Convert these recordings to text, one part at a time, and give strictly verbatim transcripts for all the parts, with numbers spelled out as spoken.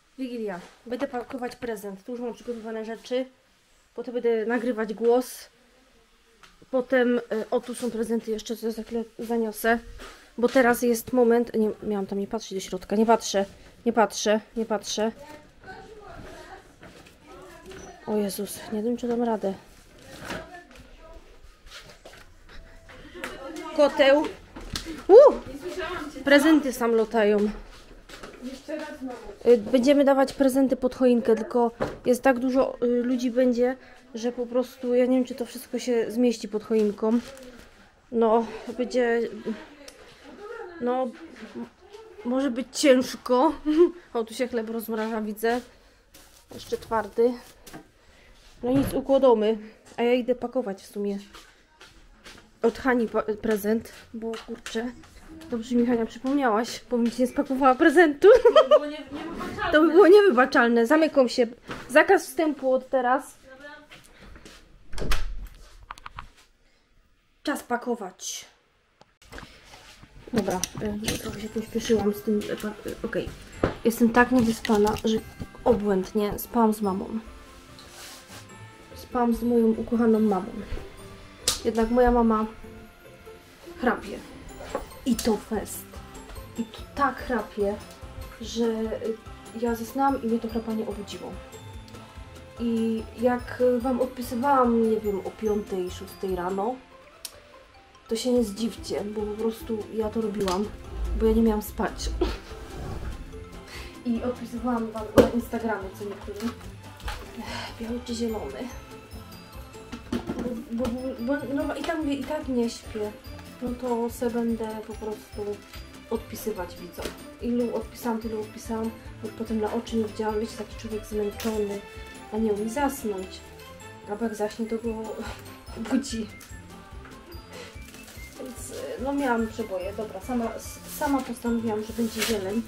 Wigilia. Będę pakować prezent. Tu już mam przygotowane rzeczy. Potem będę nagrywać głos. Potem, y, o tu są prezenty jeszcze, co za chwilę zaniosę. Bo teraz jest moment, nie, miałam tam nie patrzeć do środka, nie patrzę, nie patrzę, nie patrzę. O Jezus, nie wiem czy dam radę. Koteł. Uh! Prezenty sam lotają. Będziemy dawać prezenty pod choinkę, tylko jest tak dużo ludzi będzie, że po prostu ja nie wiem czy to wszystko się zmieści pod choinką. No, będzie... No, może być ciężko. O, tu się chleb rozmraża, widzę. Jeszcze twardy. No nic, układamy. A ja idę pakować w sumie. Od Hani prezent, bo kurczę, dobrze mi Hania przypomniałaś, bo mi się nie spakowała prezentu. To by było nie, niewybaczalne. To by było niewybaczalne. Zamykam się. Zakaz wstępu od teraz. Czas pakować. Dobra, trochę się pośpieszyłam z tym. Okej. Okay. Jestem tak niewyspana, że obłędnie spałam z mamą. Spałam z moją ukochaną mamą. Jednak moja mama chrapie. I to fest. I to tak chrapie, że ja zasnęłam i mnie to chrapanie obudziło. I jak wam odpisywałam, nie wiem, o piątej, szóstej rano, to się nie zdziwcie, bo po prostu ja to robiłam, bo ja nie miałam spać. I odpisywałam wam na Instagramie co niektórzy. Biały czy zielony? Bo, bo, bo no i tak mówię, i tak nie śpię. No to se będę po prostu odpisywać widzom. Ilu odpisałam, tylu odpisałam, bo potem na oczy nie widziałam, wiecie, taki człowiek zmęczony, a nie umie zasnąć. A jak zaśnie, to go budzi. Więc no miałam przeboje. Dobra, sama, sama postanowiłam, że będzie zieleń.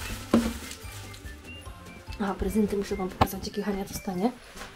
A prezenty muszę wam pokazać, jakie Hania dostanie.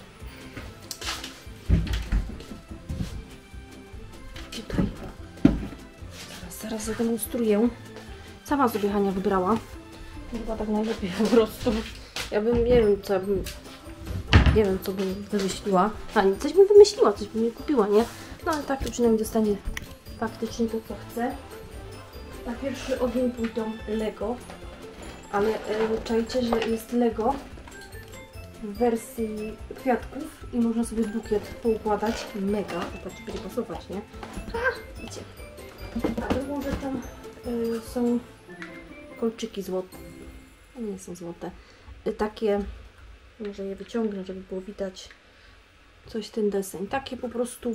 Tutaj. Zaraz, zaraz zademonstruję. Sama sobie Hania wybrała. Chyba tak najlepiej po prostu. Ja bym, nie wiem co bym, nie wiem co bym wymyśliła. Hani, coś bym wymyśliła, coś bym nie kupiła, nie? No ale tak to przynajmniej dostanie faktycznie to co chce. Na pierwszy ogień pójdą Lego. Ale e, czajcie, że jest Lego w wersji kwiatków i można sobie bukiet poukładać. Mega, zobaczcie, będzie pasować, nie? A, wiecie. A drugą rzeczą y, są kolczyki złote. Nie są złote. Y, takie, może je wyciągnę, żeby było widać coś ten deseń. Takie po prostu...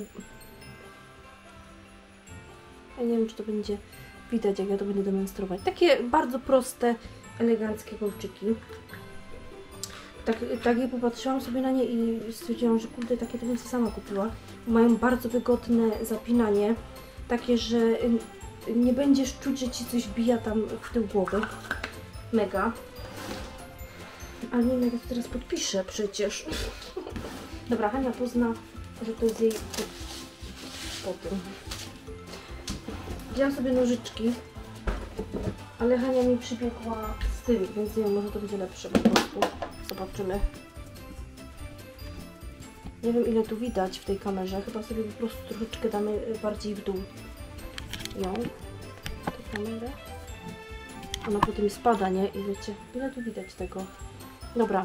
Ja nie wiem, czy to będzie widać, jak ja to będę demonstrować. Takie bardzo proste, eleganckie kolczyki. Tak, tak je popatrzyłam sobie na nie i stwierdziłam, że kurde, takie to bym sobie sama kupiła. Mają bardzo wygodne zapinanie. Takie, że nie będziesz czuć, że ci coś bija tam w tył głowy. Mega. Ale nie wiem, jak ja to teraz podpiszę przecież. Dobra, Hania pozna, że to jest jej po, po tym. Wzięłam sobie nożyczki, ale Hania mi przybiegła z tymi, więc nie wiem, może to będzie lepsze po prostu. Zobaczymy. Nie wiem, ile tu widać w tej kamerze. Chyba sobie po prostu troszeczkę damy bardziej w dół ją, tę kamerę. Ona potem spada, nie? I wiecie, ile tu widać tego. Dobra.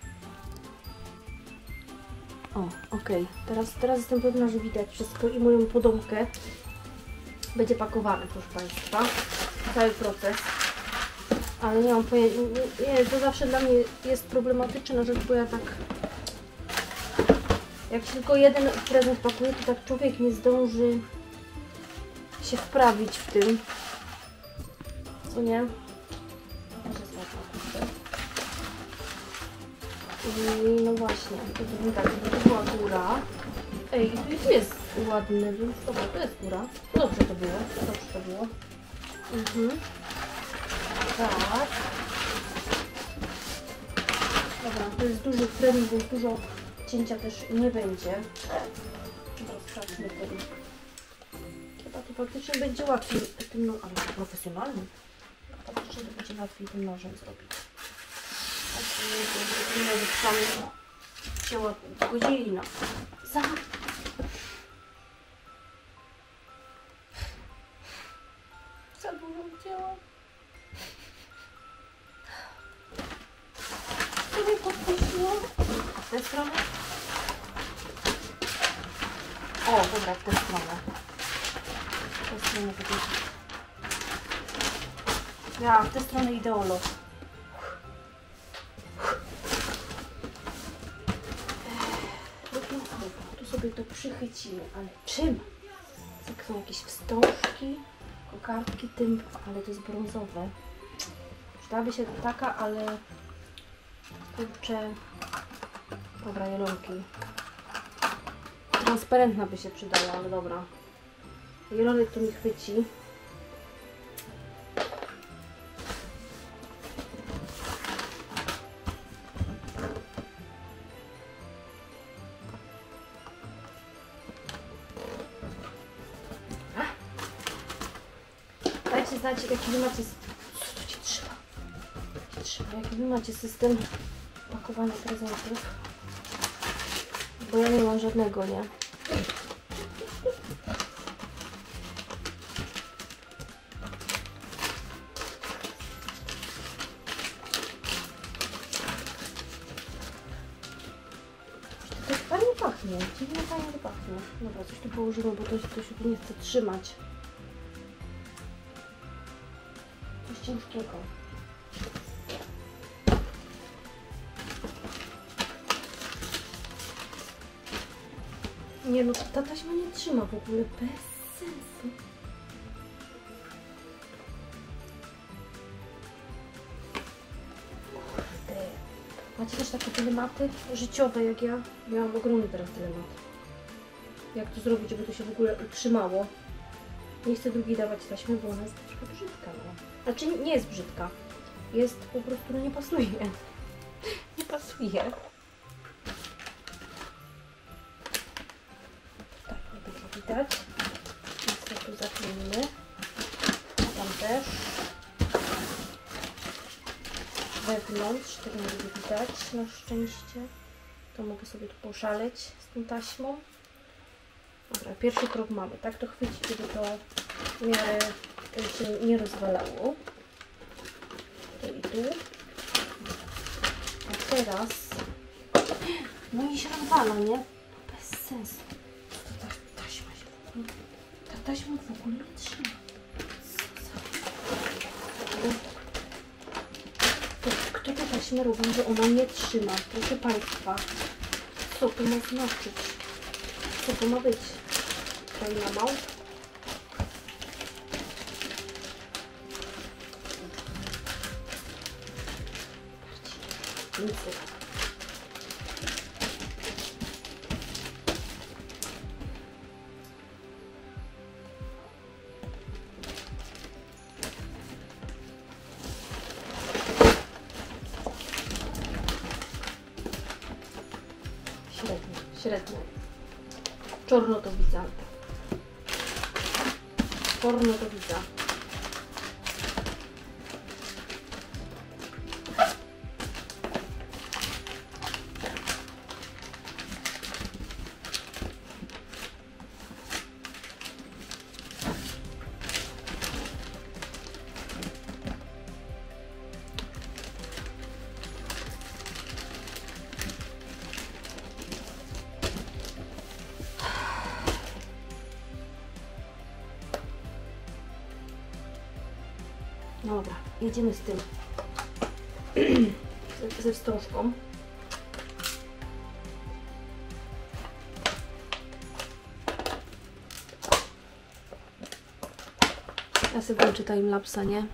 O, okej. Okay. Teraz, teraz jestem pewna, że widać wszystko i moją podomkę. Będzie pakowany, proszę Państwa. Cały proces. Ale nie mam pojęcia. Nie, to zawsze dla mnie jest problematyczna rzecz, bo ja tak... Jak się tylko jeden prezent pakuje, to tak człowiek nie zdąży się wprawić w tym. Co nie? I no właśnie, to tak, to była góra. Ej, i tu jest ładny, więc dobra, to jest góra. Dobrze to było, dobrze to było. Mhm. Tak. Dobra, to jest duży trening, więc dużo cięcia też nie będzie. Rozpraczmy ten. Chyba to faktycznie będzie łatwiej tym, no, ale profesjonalnym. Faktycznie to będzie łatwiej tym nożem zrobić. Nie wytrzymam. Ciała godzina. Za... Za dużo ciała. Co mnie podpuściło? W tę stronę? O, dobra, w tę stronę. W tę stronę będzie. Ja, w tę stronę ideolo. Tu sobie to przychycimy, ale czym? Jak są jakieś wstążki, kokardki, tym, ale to jest brązowe. Przydałaby się taka, ale kurczę, dobra, jelonki. Transparentna by się przydała, ale dobra. Jelonek to mi chwyci. Dajcie znać, jaki wy macie... Co tu cię trzyma? Cię trzyma? Jaki wy macie system pakowania prezentów? Bo ja nie mam żadnego, nie? To tak fajnie pachnie. Dziwnie fajnie to pachnie. Dobra, coś tu położymy, bo to, to się tu nie chce trzymać. Coś ciężkiego. Nie no, ta taśma nie trzyma w ogóle, bez sensu. Kurde. Macie też takie dylematy życiowe jak ja? Miałam ogromny teraz dylemat. Jak to zrobić, żeby to się w ogóle utrzymało? Nie chcę drugiej dawać taśmy, bo ona jest troszkę brzydka. No. Znaczy nie jest brzydka. Jest po prostu, no nie pasuje. Nie pasuje. Tak, nie będzie widać. Więc to tu zaklinimy. Tam też. Wewnątrz, tego nie będzie widać na szczęście. To mogę sobie tu poszaleć z tą taśmą. Dobra, pierwszy krok mamy. Tak to chwycić, żeby to w miarę się nie rozwalało. Tu i tu. A teraz... No i się rozwala, nie? Bez sensu. Ta, ta taśma się w ogóle... Ta taśma w ogóle nie trzyma. To, kto tę taśmę robi, że ona nie trzyma? Proszę Państwa. Co to ma znaczyć? Co to ma być? Kraina małp? Nic. Średnio, średnio. Czorno to widzę. Czorno to widzę. Dobra, jedziemy z tym, ze wstążką. Ja sobie włączę timelapsa, nie?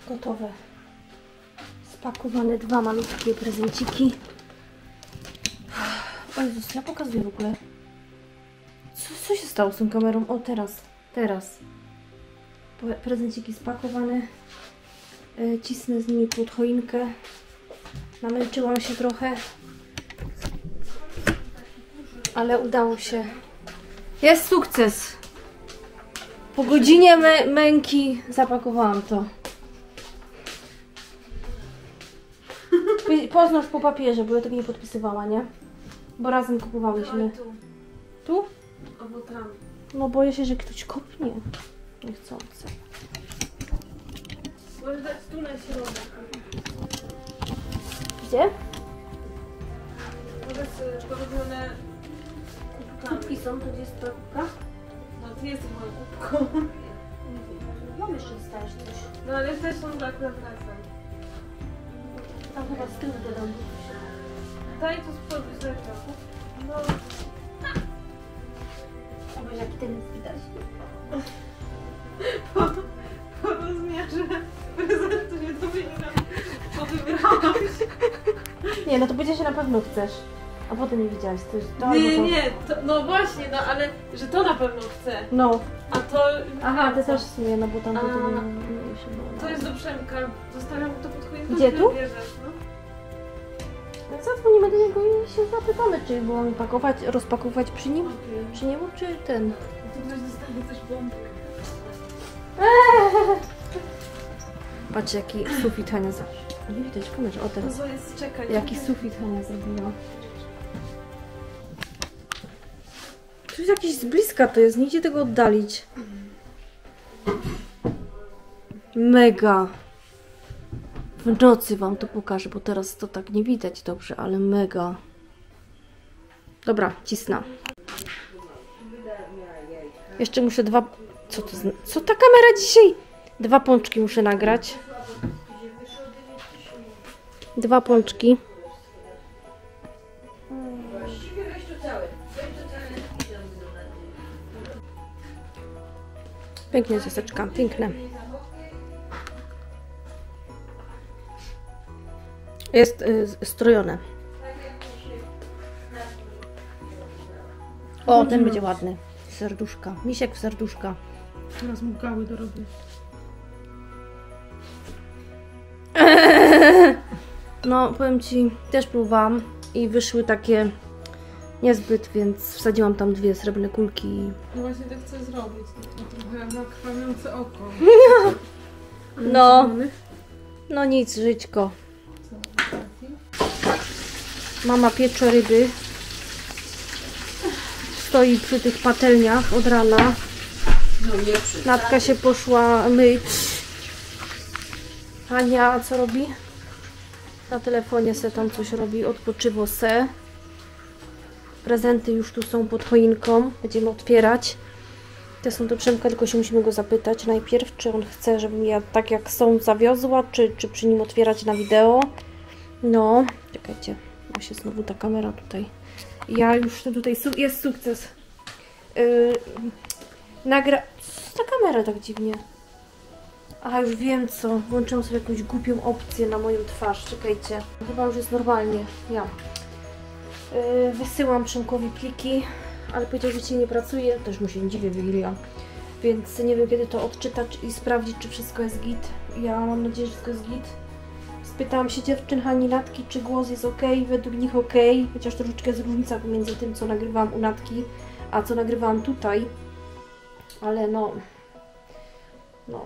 Gotowe. Spakowane dwa malutkie prezenciki. O Jezus, ja pokazuję w ogóle. Co, co się stało z tą kamerą? O, teraz. Teraz. Prezenciki spakowane. E, cisnę z nimi pod choinkę. Namęczyłam się trochę. Ale udało się. Jest sukces. Po godzinie mę męki zapakowałam to. Poznasz po papierze, bo ja tego nie podpisywała, nie? Bo razem kupowałyśmy. Tu. Tu? Albo tam. No boję się, że ktoś kopnie. Niechcący. Możesz dać tu na środek. Gdzie? To jest porobione kubkami. Kubki są, to gdzie jest ta kubka? No ty jesteś moją kubką. Mam jeszcze dostajesz coś. No ale też są tak na razem. Tam chyba z tyłu dodam. Daj to spróbuj z No. Zobacz jaki ten jest widać. Po, po rozmiarze prezentu nie domieniam. Co wybrałaś? Nie, no to będzie się na pewno chcesz. A potem nie widziałaś, to jest to Nie, albo to. nie, to, no właśnie, no ale że to na pewno chcę. No. A to... Aha, ty też w sumie, no bo tam to, to, A. nie, nie się było. To jest do Przemka. Zostawiam to pod choinką. Gdzie, tu? Bierzesz, no. No zadzwonimy do niego i się zapytamy, czy było mi pakować, rozpakować przy nim, Okay. przy niemu, czy ten. To ktoś dostanie coś bombkę. Patrz jaki sufit Hania zrobiła. Nie widać w kamerze, o No teraz. to jest, czekaj. Jaki sufit Hania zrobiła. Tu jest jakiś z bliska to jest, nie idzie tego oddalić. Mega. W nocy wam to pokażę, bo teraz to tak nie widać dobrze, ale mega. Dobra, cisnę. Jeszcze muszę dwa... Co to zna... Co ta kamera dzisiaj? Dwa pączki muszę nagrać. Dwa pączki. Pięknie, ciasteczka, piękne. Jest y, strojone. O, ten będzie ładny. Serduszka. Misiek w serduszka. Teraz mu gały dorobię. No, powiem Ci, też próbowałam i wyszły takie niezbyt, więc wsadziłam tam dwie srebrne kulki. No właśnie tak chcę zrobić. To trochę jak na krwawiące oko. No, no nic, żyćko. Mama piecze ryby. Stoi przy tych patelniach od rana. Natka się poszła myć. Ania co robi? Na telefonie se tam coś robi, odpoczywo se. Prezenty już tu są pod choinką. Będziemy otwierać. Te są do Przemka, tylko się musimy go zapytać najpierw, czy on chce, żebym ja tak jak są zawiozła, czy, czy przy nim otwierać na wideo. No, czekajcie, bo się znowu ta kamera tutaj. Ja już tutaj, jest sukces. Yy, nagra... Co ta kamera tak dziwnie? A już wiem co, włączyłam sobie jakąś głupią opcję na moją twarz, czekajcie. Chyba już jest normalnie, ja. Yy, wysyłam Przemkowi pliki, ale powiedział, że dzisiaj nie pracuje, też mu się nie dziwię, Wigilia. Więc nie wiem kiedy to odczytać i sprawdzić, czy wszystko jest git. Ja mam nadzieję, że wszystko jest git. Spytałam się dziewczyn Hani Natki, czy głos jest ok, według nich ok, chociaż troszeczkę jest różnica pomiędzy tym, co nagrywałam u Natki, a co nagrywałam tutaj. Ale no... No...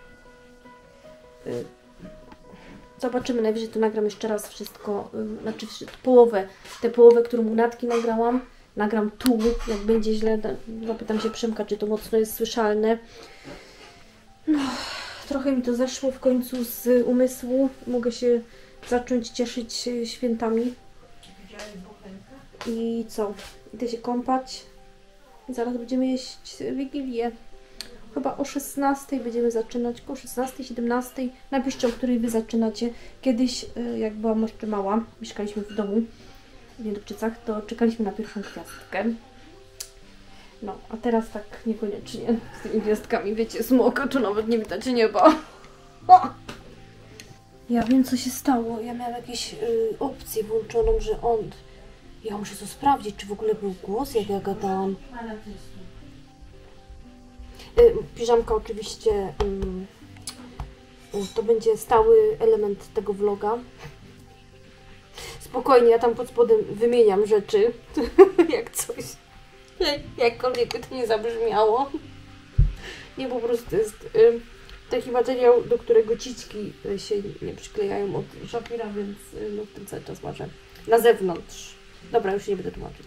Yy. Zobaczymy, najwyżej to nagram jeszcze raz wszystko, yy, znaczy połowę, tę połowę, którą u Natki nagrałam, nagram tu, jak będzie źle, zapytam się Przemka, czy to mocno jest słyszalne. No, trochę mi to zeszło w końcu z umysłu, mogę się zacząć cieszyć świętami. I co? Idę się kąpać, zaraz będziemy jeść Wigilię. Chyba o szesnastej będziemy zaczynać, koło szesnastej, siedemnastej. Napiszcie, o której Wy zaczynacie. Kiedyś, jak byłam jeszcze mała, mieszkaliśmy w domu w Niedobczycach, to czekaliśmy na pierwszą gwiazdkę. No, a teraz tak niekoniecznie z tymi gwiazdkami, wiecie, smoko, to nawet nie widać nieba. O! Ja wiem, co się stało. Ja miałam jakieś y, opcję włączoną, że on... Ja muszę to sprawdzić, czy w ogóle był głos, jak ja gadałam. Y, piżamka oczywiście... Y, to będzie stały element tego vloga. Spokojnie, ja tam pod spodem wymieniam rzeczy. Jak coś. Jakkolwiek by to nie zabrzmiało. Nie, po prostu jest y, taki materiał, do którego ciczki się nie przyklejają od Shapira, więc y, no, w tym cały czas marzę. Na zewnątrz. Dobra, już nie będę tłumaczyć.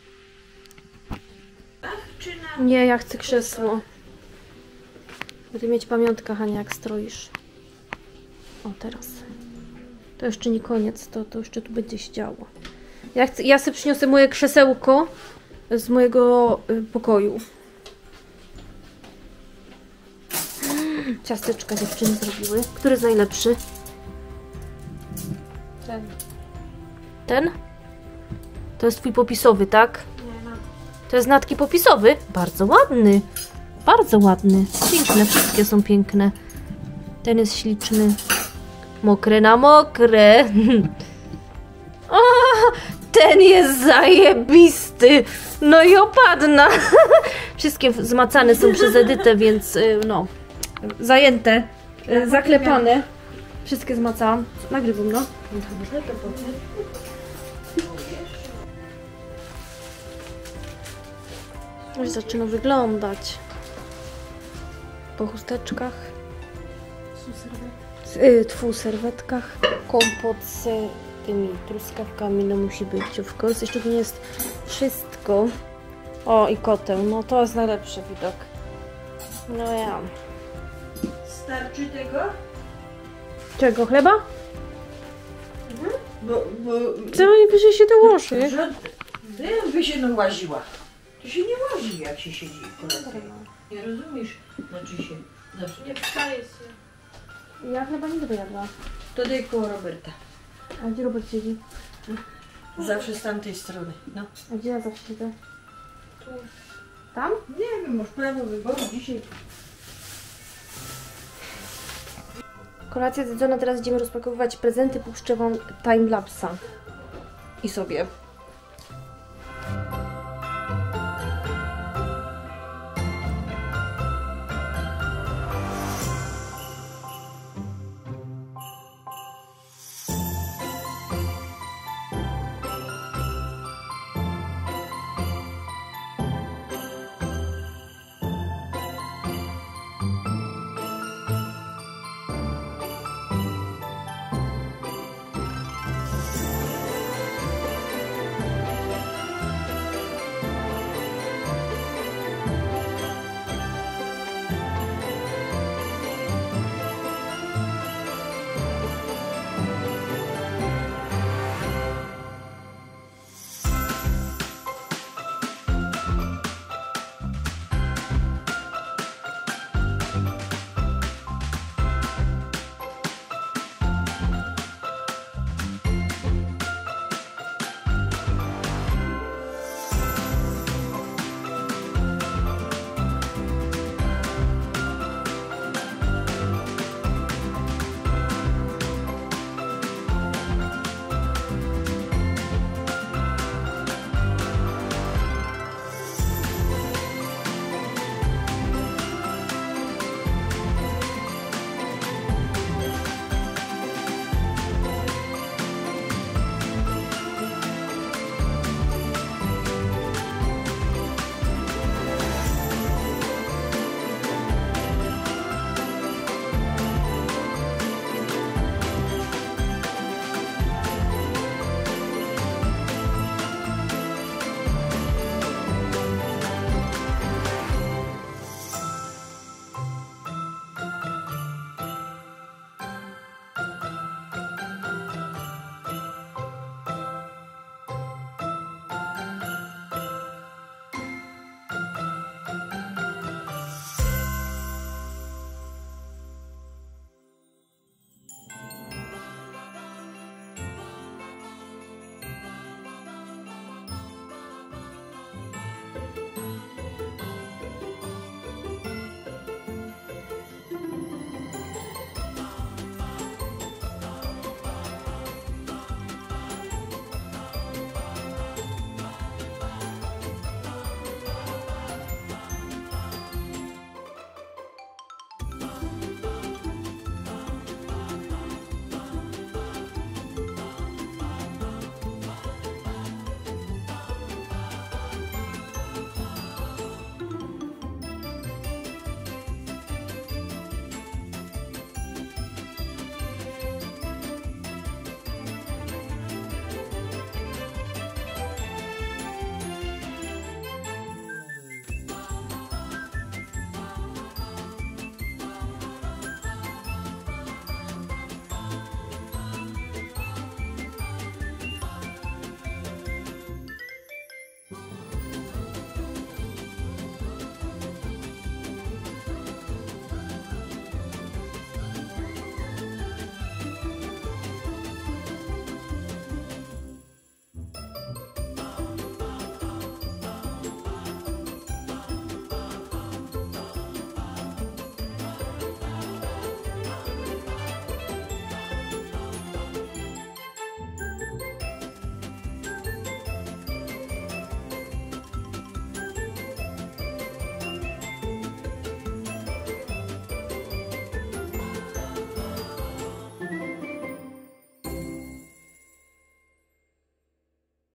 Nie, ja chcę krzesło. Będę mieć pamiątkę, Hania, jak stroisz. O, teraz. To jeszcze nie koniec, to, to jeszcze tu będzie się działo. Ja, chcę, ja sobie przyniosę moje krzesełko z mojego y, pokoju. Ciasteczka dziewczyny zrobiły. Który jest najlepszy? Ten. Ten? To jest twój popisowy, tak? Nie, no. To jest Natki popisowy? Bardzo ładny. Bardzo ładny. Piękne, wszystkie są piękne. Ten jest śliczny. Mokre na mokre. O, ten jest zajebisty. No i opadna. Wszystkie zmacane są przez Edytę, więc y, no. Zajęte. Y, zaklepane. Wszystkie zmacałam. Nagrywam, no. Dobrze, to potem. Już zaczyna wyglądać. Po chusteczkach. Y, tfu, serwetkach. Kompot z tymi truskawkami, no musi być. Of course. Jeszcze tu nie jest wszystko. O, i koteł. No to jest najlepszy widok. No ja. Starczy tego? Czego? Chleba? Mhm. Bo, bo... Co mi pisze się dołoży? Że... Ja by się nałaziła. To się nie łazi, jak się siedzi w kolację. Nie rozumiesz? Znaczy się... Zawsze nie wstaje się. Ja chleba nie będę jadła. To daj koło Roberta. A gdzie Robert siedzi? Zawsze z tamtej strony, no. A gdzie ja zawsze siedzę? Tu. Tam? Nie wiem, masz prawo wyboru dzisiaj. Kolacja zjedzona, teraz idziemy rozpakowywać prezenty, puszczę wam timelapsa. I sobie.